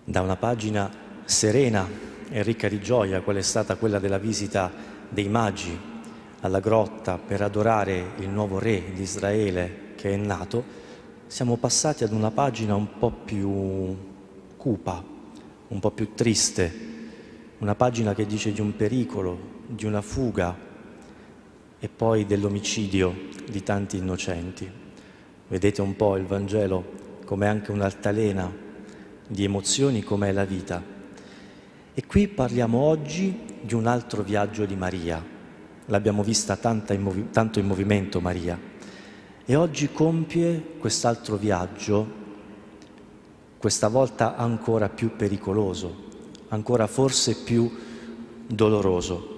da una pagina serena e ricca di gioia, qual è stata quella della visita dei magi alla grotta per adorare il nuovo re di Israele che è nato, siamo passati ad una pagina un po' più cupa, un po' più triste, una pagina che dice di un pericolo, di una fuga e poi dell'omicidio di tanti innocenti. Vedete un po' il Vangelo come anche un'altalena di emozioni come è la vita. E qui parliamo oggi di un altro viaggio di Maria. L'abbiamo vista tanto in movimento Maria. E oggi compie quest'altro viaggio, questa volta ancora più pericoloso, ancora forse più doloroso.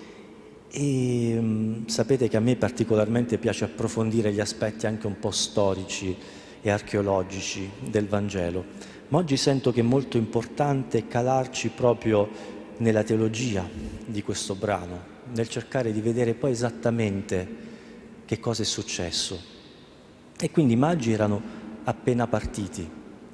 E sapete che a me particolarmente piace approfondire gli aspetti anche un po' storici e archeologici del Vangelo, ma oggi sento che è molto importante calarci proprio nella teologia di questo brano, nel cercare di vedere poi esattamente che cosa è successo. E quindi i magi erano appena partiti,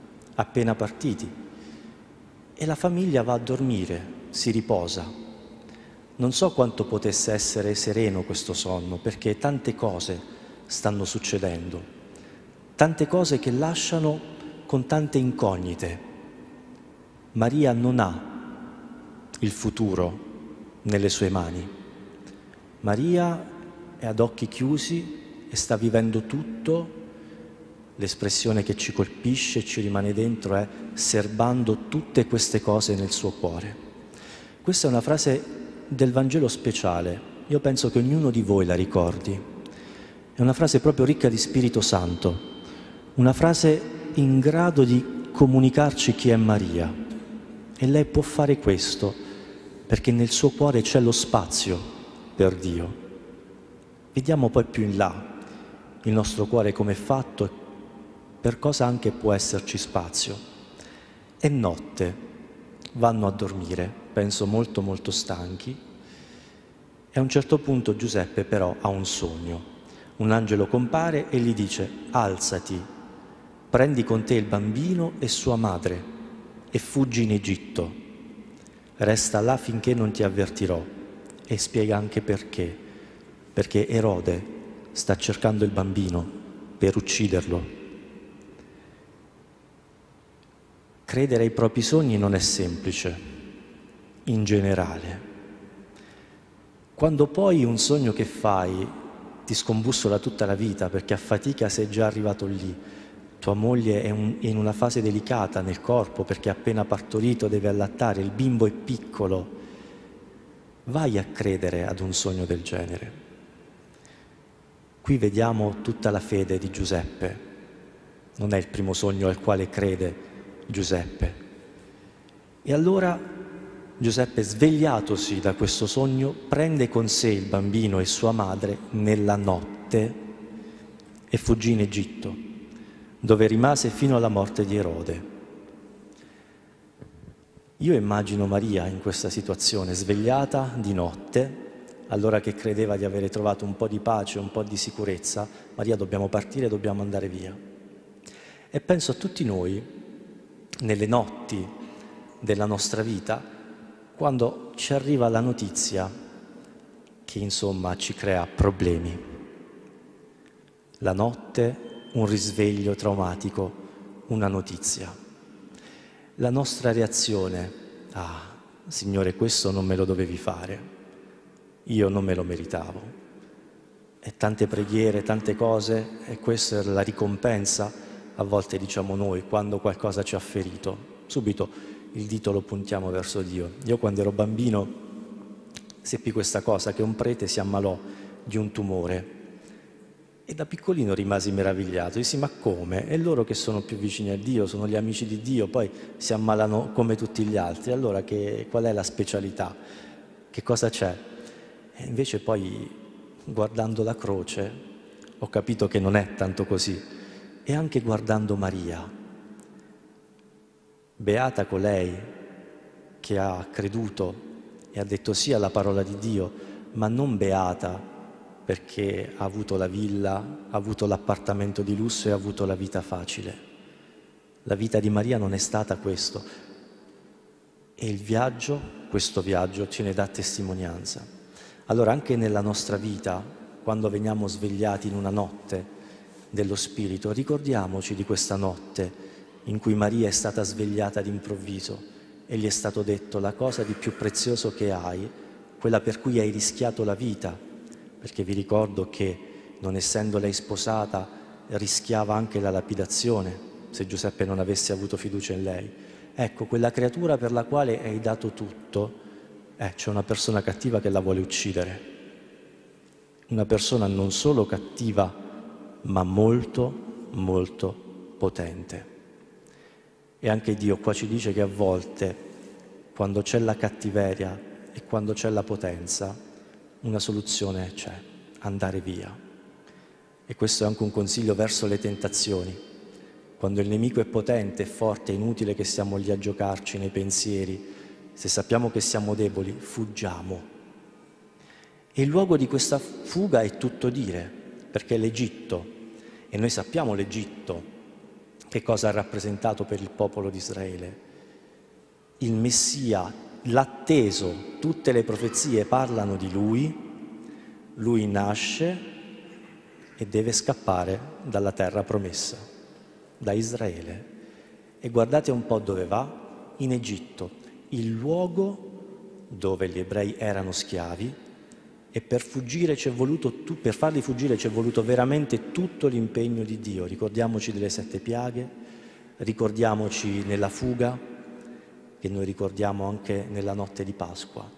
e la famiglia va a dormire, si riposa. Non so quanto potesse essere sereno questo sonno, perché tante cose stanno succedendo, tante cose che lasciano con tante incognite. Maria non ha il futuro nelle sue mani. Maria è ad occhi chiusi e sta vivendo tutto. L'espressione che ci colpisce e ci rimane dentro è serbando tutte queste cose nel suo cuore. Questa è una frase del Vangelo speciale, io penso che ognuno di voi la ricordi. È una frase proprio ricca di Spirito Santo, una frase in grado di comunicarci chi è Maria. E lei può fare questo perché nel suo cuore c'è lo spazio per Dio. Vediamo poi più in là il nostro cuore come è fatto e per cosa anche può esserci spazio. È notte, vanno a dormire, penso molto molto stanchi, e a un certo punto Giuseppe però ha un sogno. Un angelo compare e gli dice: alzati, prendi con te il bambino e sua madre e fuggi in Egitto. Resta là finché non ti avvertirò. E spiega anche perché. Perché Erode sta cercando il bambino per ucciderlo. Credere ai propri sogni non è semplice, in generale. Quando poi un sogno che fai ti scombussola tutta la vita, perché a fatica sei già arrivato lì, tua moglie è in una fase delicata nel corpo perché ha appena partorito, deve allattare, il bimbo è piccolo, vai a credere ad un sogno del genere. Qui vediamo tutta la fede di Giuseppe. Non è il primo sogno al quale crede Giuseppe. E allora Giuseppe, svegliatosi da questo sogno, prende con sé il bambino e sua madre nella notte e fuggì in Egitto, dove rimase fino alla morte di Erode. Io immagino Maria in questa situazione, svegliata di notte, allora che credeva di avere trovato un po' di pace, un po' di sicurezza. Maria, dobbiamo partire, dobbiamo andare via. E penso a tutti noi, nelle notti della nostra vita, quando ci arriva la notizia che insomma ci crea problemi. La notte, un risveglio traumatico, una notizia. La nostra reazione: ah, Signore, questo non me lo dovevi fare, io non me lo meritavo. E tante preghiere, tante cose, e questa è la ricompensa, a volte diciamo noi, quando qualcosa ci ha ferito. Subito il dito lo puntiamo verso Dio. Io quando ero bambino seppi questa cosa, che un prete si ammalò di un tumore e da piccolino rimasi meravigliato. Dissi: ma come? E loro che sono più vicini a Dio, sono gli amici di Dio, poi si ammalano come tutti gli altri. Allora qual è la specialità? Che cosa c'è? E invece poi, guardando la croce, ho capito che non è tanto così. E anche guardando Maria, beata colei che ha creduto e ha detto sì alla parola di Dio, ma non beata perché ha avuto la villa, ha avuto l'appartamento di lusso e ha avuto la vita facile. La vita di Maria non è stata questo. E il viaggio, questo viaggio, ce ne dà testimonianza. Allora anche nella nostra vita, quando veniamo svegliati in una notte dello Spirito, ricordiamoci di questa notte in cui Maria è stata svegliata d'improvviso e gli è stato detto: la cosa di più prezioso che hai, quella per cui hai rischiato la vita, perché vi ricordo che, non essendo lei sposata, rischiava anche la lapidazione se Giuseppe non avesse avuto fiducia in lei. Ecco, quella creatura per la quale hai dato tutto, c'è una persona cattiva che la vuole uccidere. Una persona non solo cattiva, ma molto, molto potente. E anche Dio qua ci dice che a volte, quando c'è la cattiveria e quando c'è la potenza, una soluzione c'è: andare via. E questo è anche un consiglio verso le tentazioni. Quando il nemico è potente, è forte, è inutile che stiamo lì a giocarci nei pensieri. Se sappiamo che siamo deboli, fuggiamo. E il luogo di questa fuga è tutto dire, perché è l'Egitto. E noi sappiamo l'Egitto, che cosa ha rappresentato per il popolo di Israele. Il Messia, l'atteso, tutte le profezie parlano di lui nasce e deve scappare dalla terra promessa, da Israele. E guardate un po' dove va: in Egitto, il luogo dove gli ebrei erano schiavi, e per farli fuggire c'è voluto veramente tutto l'impegno di Dio. Ricordiamoci delle 7 piaghe, ricordiamoci nella fuga, che noi ricordiamo anche nella notte di Pasqua.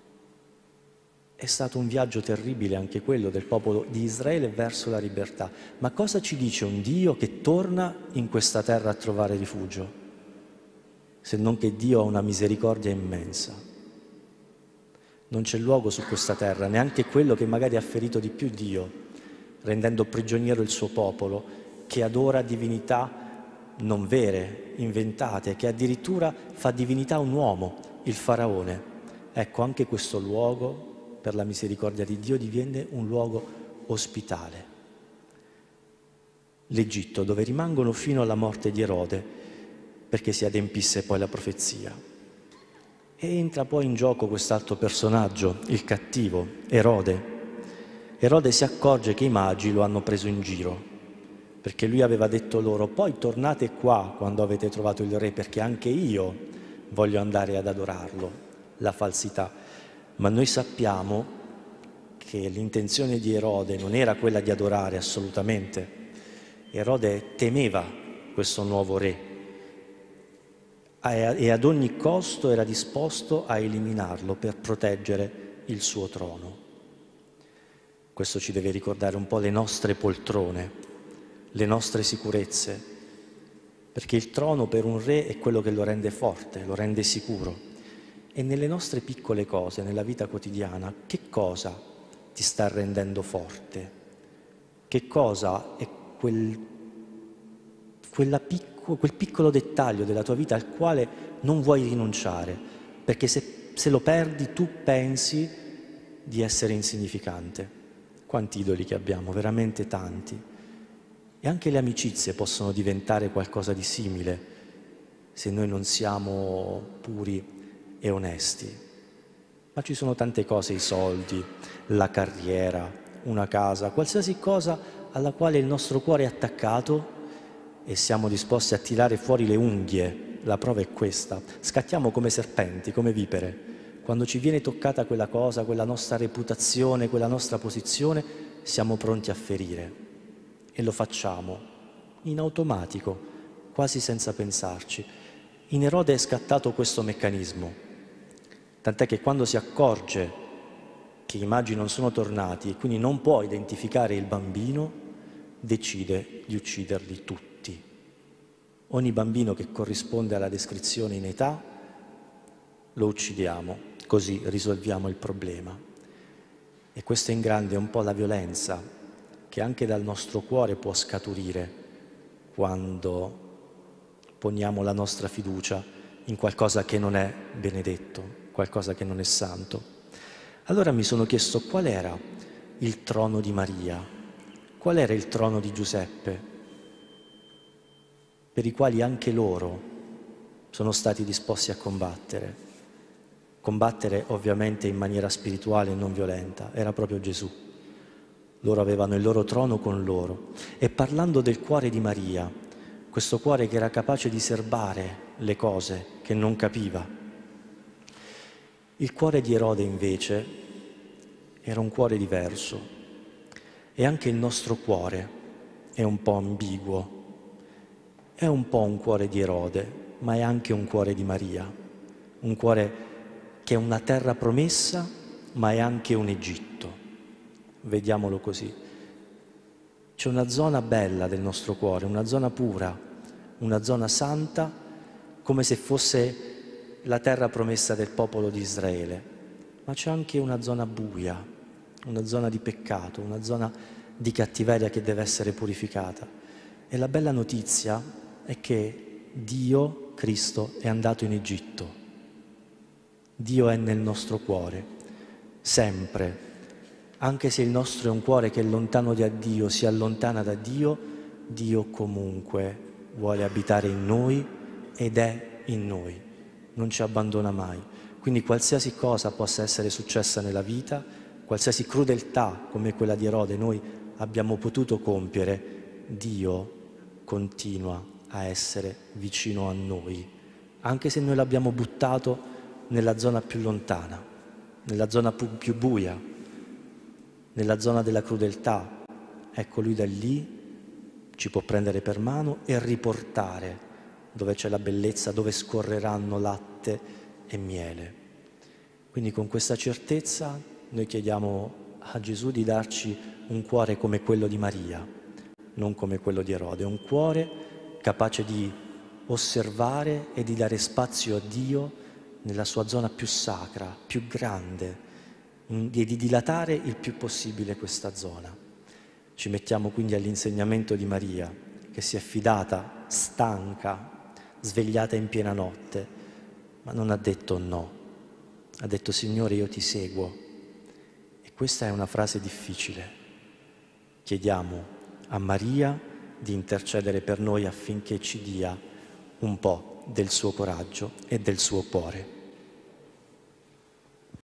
È stato un viaggio terribile anche quello del popolo di Israele verso la libertà. Ma cosa ci dice un Dio che torna in questa terra a trovare rifugio? Se non che Dio ha una misericordia immensa. Non c'è luogo su questa terra, neanche quello che magari ha ferito di più Dio, rendendo prigioniero il suo popolo, che adora divinità non vere, inventate, che addirittura fa divinità un uomo, il faraone. Ecco, anche questo luogo, per la misericordia di Dio, diviene un luogo ospitale. L'Egitto, dove rimangono fino alla morte di Erode, perché si adempisse poi la profezia. E entra poi in gioco quest'altro personaggio, il cattivo, Erode. Erode si accorge che i magi lo hanno preso in giro, perché lui aveva detto loro: poi tornate qua quando avete trovato il re, perché anche io voglio andare ad adorarlo. La falsità. Ma noi sappiamo che l'intenzione di Erode non era quella di adorare assolutamente. Erode temeva questo nuovo re e ad ogni costo era disposto a eliminarlo per proteggere il suo trono. Questo ci deve ricordare un po' le nostre poltrone, le nostre sicurezze, perché il trono per un re è quello che lo rende forte, lo rende sicuro. E nelle nostre piccole cose, nella vita quotidiana, che cosa ti sta rendendo forte? Che cosa è quel piccolo dettaglio della tua vita al quale non vuoi rinunciare? Perché se lo perdi tu pensi di essere insignificante. Quanti idoli che abbiamo, veramente tanti. E anche le amicizie possono diventare qualcosa di simile se noi non siamo puri e onesti. Ma ci sono tante cose: i soldi, la carriera, una casa, qualsiasi cosa alla quale il nostro cuore è attaccato e siamo disposti a tirare fuori le unghie. La prova è questa: scattiamo come serpenti, come vipere. Quando ci viene toccata quella cosa, quella nostra reputazione, quella nostra posizione, siamo pronti a ferire. E lo facciamo in automatico, quasi senza pensarci. In Erode è scattato questo meccanismo. Tant'è che quando si accorge che i magi non sono tornati e quindi non può identificare il bambino, decide di ucciderli tutti. Ogni bambino che corrisponde alla descrizione in età lo uccidiamo, così risolviamo il problema. E questo in grande è un po' la violenza che anche dal nostro cuore può scaturire quando poniamo la nostra fiducia in qualcosa che non è benedetto, qualcosa che non è santo. Allora mi sono chiesto qual era il trono di Maria, qual era il trono di Giuseppe, per i quali anche loro sono stati disposti a combattere. Combattere ovviamente in maniera spirituale e non violenta, era proprio Gesù. Loro avevano il loro trono con loro. E parlando del cuore di Maria, questo cuore che era capace di serbare le cose che non capiva, il cuore di Erode invece era un cuore diverso. E anche il nostro cuore è un po' ambiguo. È un po' un cuore di Erode, ma è anche un cuore di Maria. Un cuore che è una terra promessa, ma è anche un Egitto. Vediamolo così. C'è una zona bella del nostro cuore, una zona pura, una zona santa, come se fosse la terra promessa del popolo di Israele. Ma c'è anche una zona buia, una zona di peccato, una zona di cattiveria che deve essere purificata. E la bella notizia è che Dio, Cristo, è andato in Egitto. Dio è nel nostro cuore, sempre. Anche se il nostro è un cuore che è lontano da Dio, si allontana da Dio, Dio comunque vuole abitare in noi ed è in noi, non ci abbandona mai. Quindi qualsiasi cosa possa essere successa nella vita, qualsiasi crudeltà come quella di Erode noi abbiamo potuto compiere, Dio continua a essere vicino a noi, anche se noi l'abbiamo buttato nella zona più lontana, nella zona più buia, nella zona della crudeltà. Ecco, Lui da lì ci può prendere per mano e riportare dove c'è la bellezza, dove scorreranno latte e miele. Quindi con questa certezza noi chiediamo a Gesù di darci un cuore come quello di Maria, non come quello di Erode, un cuore capace di osservare e di dare spazio a Dio nella sua zona più sacra, più grande, di dilatare il più possibile questa zona. Ci mettiamo quindi all'insegnamento di Maria, che si è fidata, stanca, svegliata in piena notte, ma non ha detto no. Ha detto: Signore, io ti seguo. E questa è una frase difficile. Chiediamo a Maria di intercedere per noi affinché ci dia un po' del suo coraggio e del suo cuore.